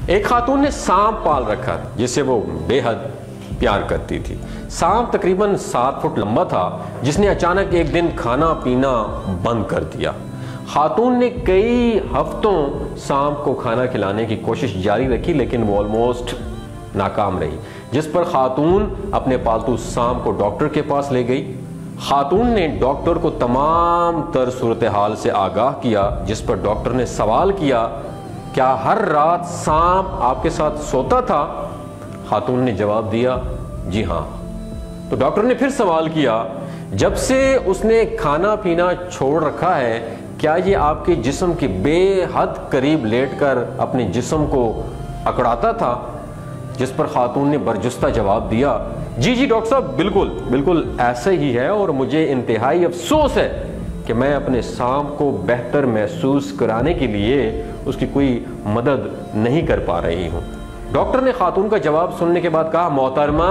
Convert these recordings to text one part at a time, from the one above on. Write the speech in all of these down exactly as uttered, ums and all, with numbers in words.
ایک خاتون نے سانپ پال رکھا تھا جسے وہ بے حد پیار کرتی تھی۔ سانپ تقریباً سات فٹ لمبا تھا جس نے اچانک ایک دن کھانا پینا بند کر دیا۔ خاتون نے کئی ہفتوں سانپ کو کھانا کھلانے کی کوشش جاری رکھی لیکن وہ آلموسٹ ناکام رہی، جس پر خاتون اپنے پالتو سانپ کو ڈاکٹر کے پاس لے گئی۔ خاتون نے ڈاکٹر کو تمام تر صورتحال سے آگاہ کیا، جس پر ڈاکٹر نے سوال کیا، کیا ہر رات سانپ آپ کے ساتھ سوتا تھا؟ خاتون نے جواب دیا، جی ہاں۔ تو ڈاکٹر نے پھر سوال کیا، جب سے اس نے کھانا پینا چھوڑ رکھا ہے کیا یہ آپ کے جسم کے بے حد قریب لیٹ کر اپنے جسم کو اکڑاتا تھا؟ جس پر خاتون نے برجستہ جواب دیا، جی جی ڈاکٹر صاحب، بالکل بالکل ایسا ہی ہے، اور مجھے انتہائی افسوس ہے کہ میں اپنے سانپ کو بہتر محسوس کرانے کے لیے اس کی کوئی مدد نہیں کر پا رہی ہوں۔ ڈاکٹر نے خاتون کا جواب سننے کے بعد کہا، محترمہ،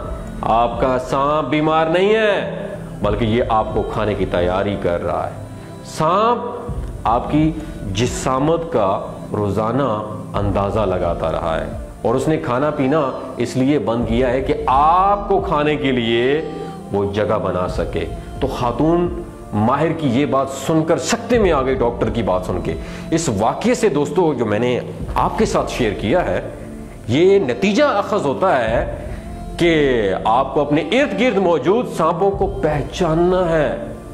آپ کا سانپ بیمار نہیں ہے بلکہ یہ آپ کو کھانے کی تیاری کر رہا ہے۔ سانپ آپ کی جسامت کا روزانہ اندازہ لگاتا رہا ہے اور اس نے کھانا پینا اس لیے بند کیا ہے کہ آپ کو کھانے کے لیے وہ جگہ بنا سکے۔ تو خاتون ماہر کی یہ بات سن کر سکتے میں آ گئی ڈاکٹر کی بات سن کے۔ اس واقعے سے دوستو جو میں نے آپ کے ساتھ شیئر کیا ہے، یہ نتیجہ اخذ ہوتا ہے کہ آپ کو اپنے ارد گرد موجود سانپوں کو پہچاننا ہے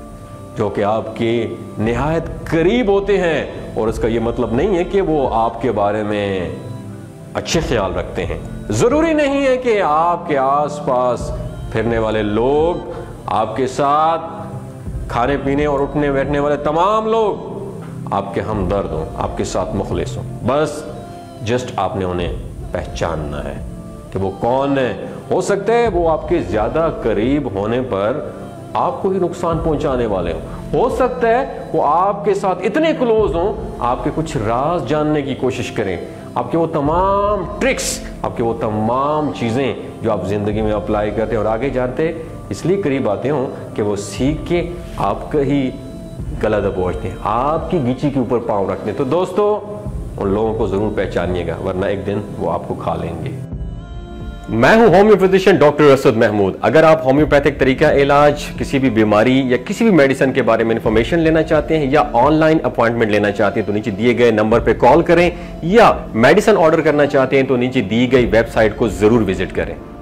جو کہ آپ کے نہایت قریب ہوتے ہیں، اور اس کا یہ مطلب نہیں ہے کہ وہ آپ کے بارے میں اچھے خیال رکھتے ہیں۔ ضروری نہیں ہے کہ آپ کے آس پاس پھرنے والے لوگ آپ کے ساتھ کھانے پینے اور اٹھنے بیٹھنے والے تمام لوگ آپ کے ہمدرد ہوں، آپ کے ساتھ مخلص ہوں۔ بس جسٹ آپ نے انہیں پہچاننا ہے کہ وہ کون ہے۔ ہو سکتا ہے وہ آپ کے زیادہ قریب ہونے پر آپ کو ہی نقصان پہنچانے والے ہوں، ہو سکتا ہے وہ آپ کے ساتھ اتنے کلوز ہوں آپ کے کچھ راز جاننے کی کوشش کریں، آپ کے وہ تمام ٹرکس، آپ کے وہ تمام چیزیں جو آپ زندگی میں اپلائی کرتے ہیں اور آگے جانتے اس لیے قریب آتے ہوں کہ وہ سیکھ کے آپ کا ہی گلا دبوچتے ہیں، آپ کی گیچی کے اوپر پاؤں رکھتے ہیں۔ تو دوستو ان لوگوں کو ضرور پہچانیے گا ورنہ ایک دن وہ آپ کو کھا لیں گے۔ میں ہوں homeo physician doctor Asad Mahmood. اگر آپ ہومیوپیتھک طریقہ علاج، کسی بھی بیماری یا کسی بھی میڈیسن کے بارے میں انفارمیشن لینا چاہتے ہیں یا آن لائن اپوائنٹمنٹ لینا چاہتے ہیں تو نیچے دیے گئے نمبر پہ کال کریں، یا میڈیسن آرڈر کرنا چاہتے ہیں تو نیچے دی گئی ویب سائٹ کو ضرور وزٹ کریں۔